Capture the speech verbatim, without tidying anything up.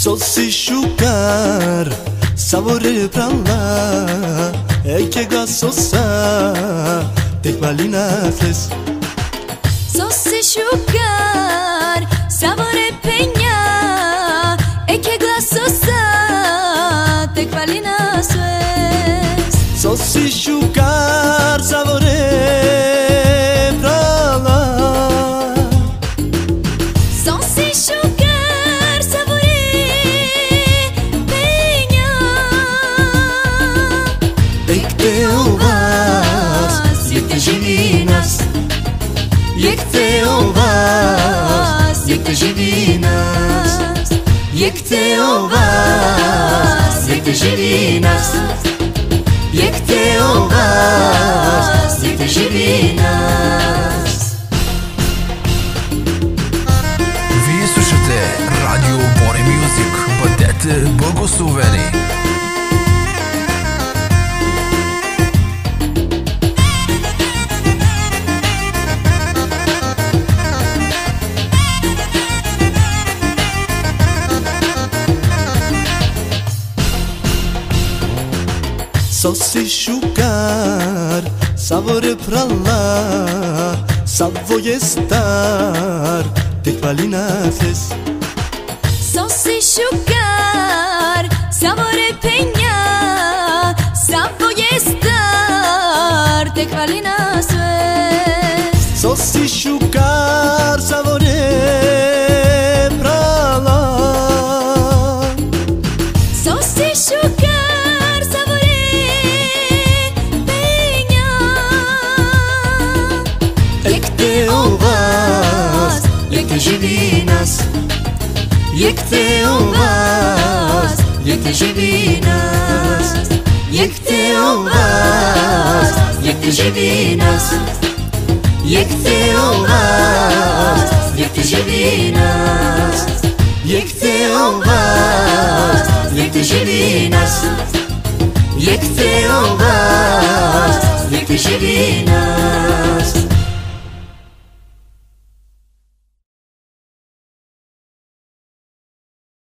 Sosi šukar, savore pralla, eke ga sosa, tek malina fles. Sosi šukar, savore penja, eke ga sosa, tek malina fles. Sosi šukar, savore pralla, sosi šukar, savore penja, tek te ovas, jek te živi nas. Jek te ovas, jek te živi nas. Jek te ovas, jek te živi nas. Jek te ovas, jek te živi nas. Вие слушате Радио Bore Music. Бъдете благословени! Sosi šukar, savore pralla, savo je star, tek malina fles. sosi šukar, savore penja, savo je star, tek malina fles. Sosi šukar, savore pralla, Sosi šukar, savore penja, jek te ovas, jek te živi nas. Jek te ovas, jek te živi nas. Jek te ovas, jek te živi nas. Jek te ovas, jek te živi nas. Jek te ovas, jek te živi nas. Jek te ovas, jek te živi nas.